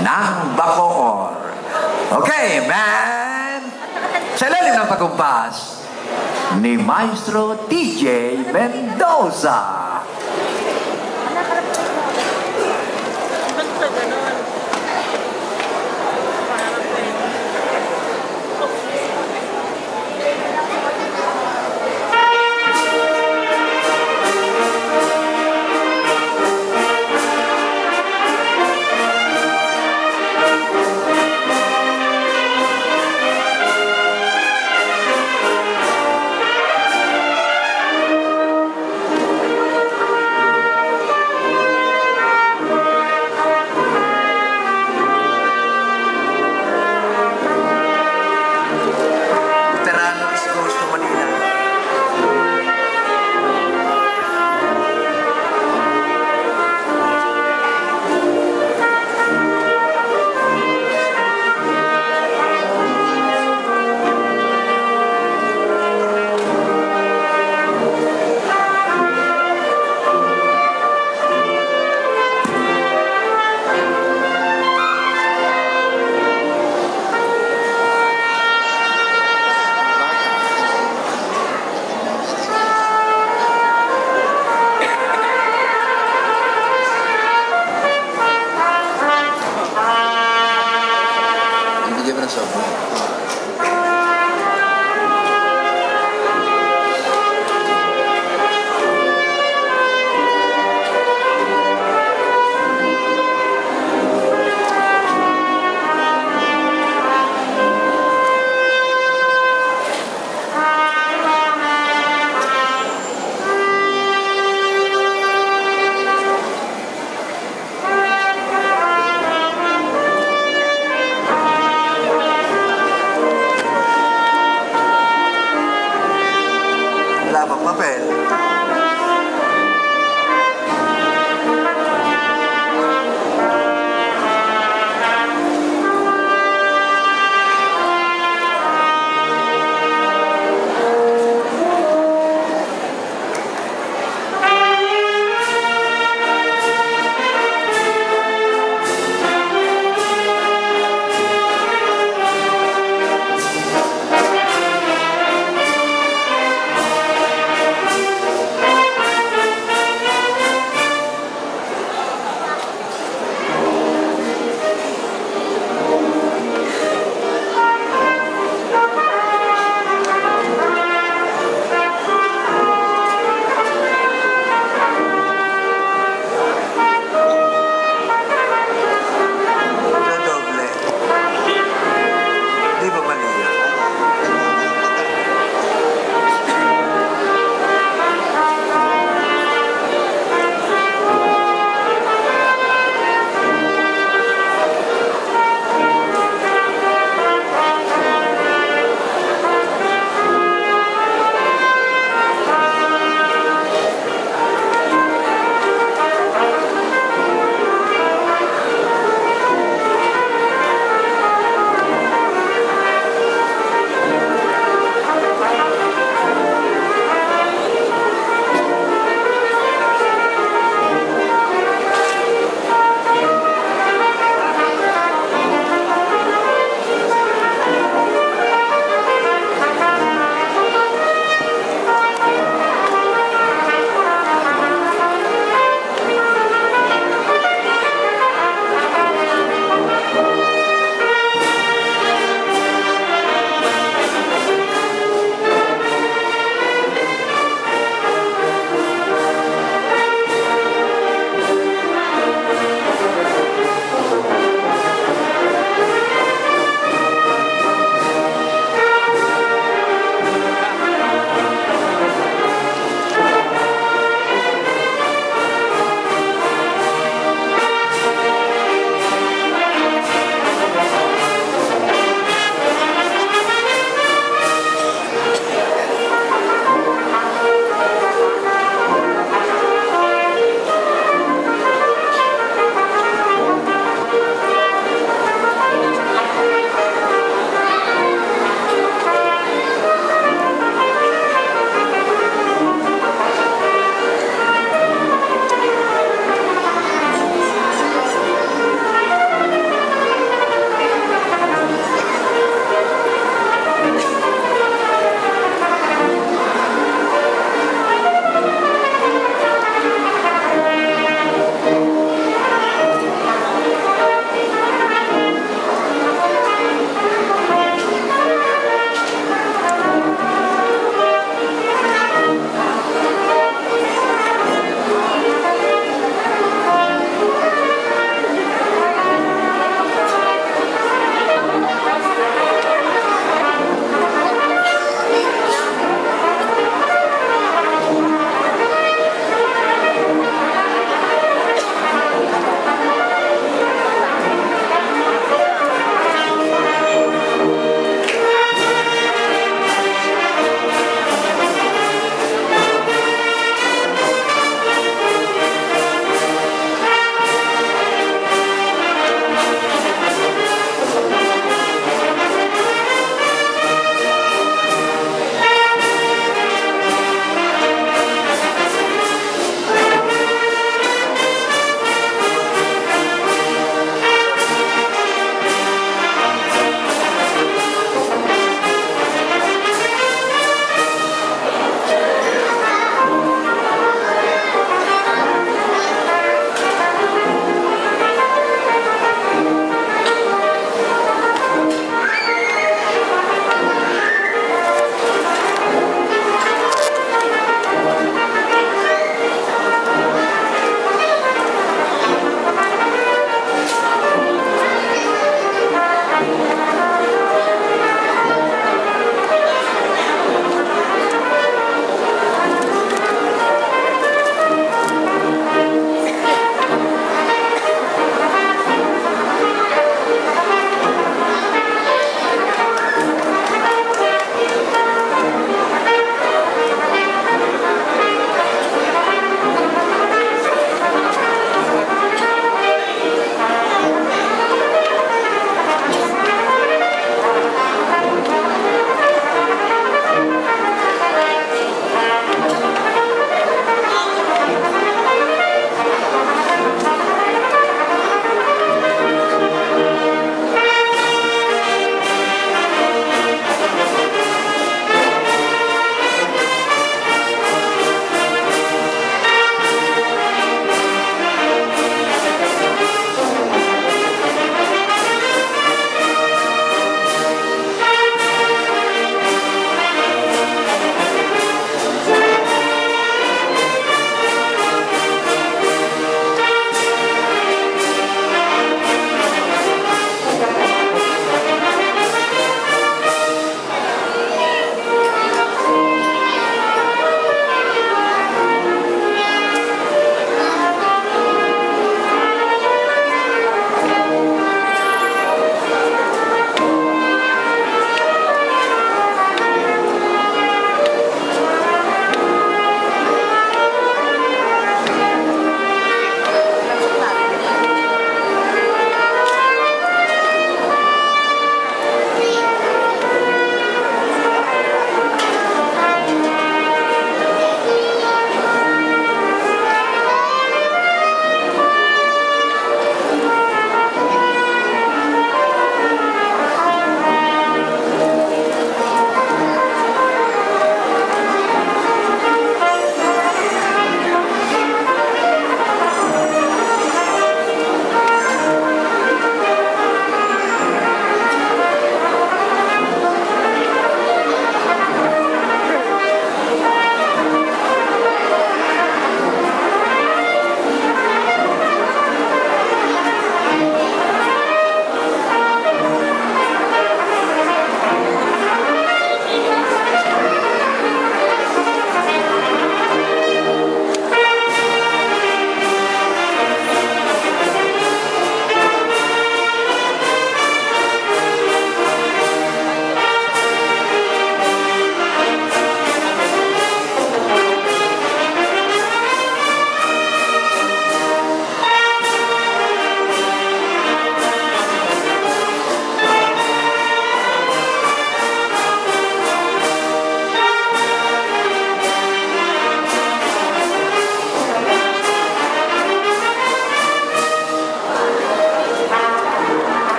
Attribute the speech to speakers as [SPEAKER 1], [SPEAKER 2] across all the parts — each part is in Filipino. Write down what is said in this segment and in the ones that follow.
[SPEAKER 1] ng Bacoor. Okay, man! Sa ilalim ng pagkumpas ni Maestro TJ Mendoza.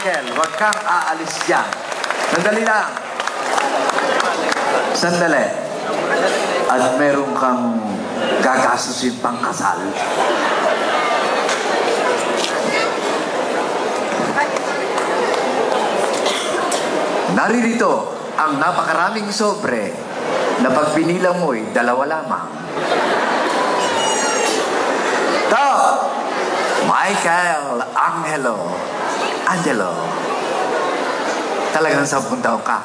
[SPEAKER 1] Michael, huwag kang aalis dyan. Sandali lang. Sandali. At meron kang gagastusin pang kasal. Naririto ang napakaraming sobre na pag binilang mo'y dalawa lamang. Ito, Michael, Angelo. Talagang 10 taon ka.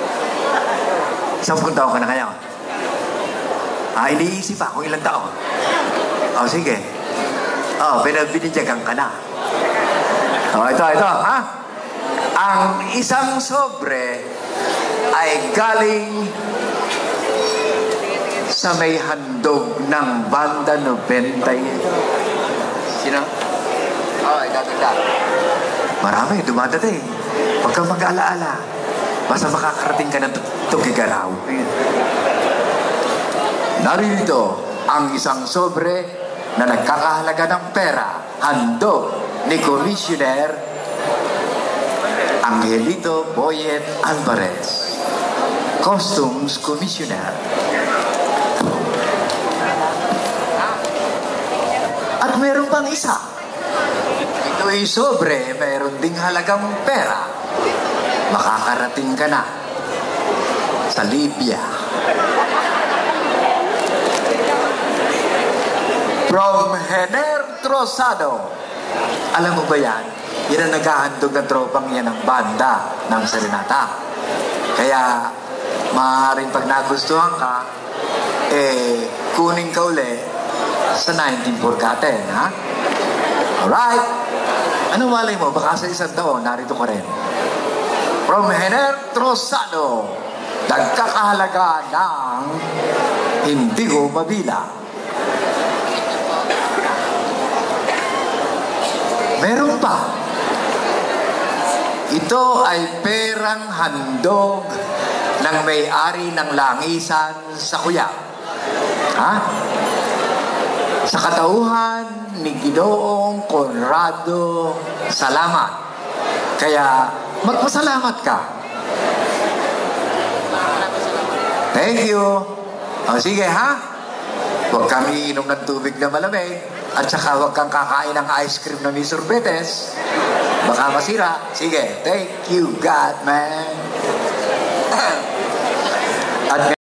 [SPEAKER 1] 10 taon ka na ngayon. Iniisip pa kung ilang taon. Sige. Binibinidyagan ka na. Ito, ha? Ang isang sobre ay galing sa may handog ng banda 90. Sino? Ito. Marami, dumadating. Huwag kang mag-alaala. Basta makakarating ka ng Tugigaraw. Narito ang isang sobre na nagkakahalaga ng pera. Handog ni Commissioner Angelito Boyet Alvarez, Customs Commissioner. At meron pang isa. Ito'y sobre, meron ding halagang pera. Makakarating ka na sa Libya. From Hener Trosado. Alam mo ba yan? Yan ang naghahandog ng tropang yan ng banda ng Serenata. Kaya, maaaring pag nagustuhan ka, kunin ka uli sa 19 Purgaten, ha? Alright? Ano malay mo? Baka sa isang taon, narito ka rin. From Hener Trosado, nagkakahalaga ng hindi ko mabilang. Meron pa. Ito ay perang handog ng may-ari ng langisan sa Kuya. Ha? Sa katauhan ni Ginoong Conrado Salamat. Kaya magpasalamat ka. Thank you. Sige ha. Huwag kang iinom ng tubig na malamig. At saka huwag kang kakain ng ice cream na may sorbetes. Baka masira. Sige, thank you God, man. At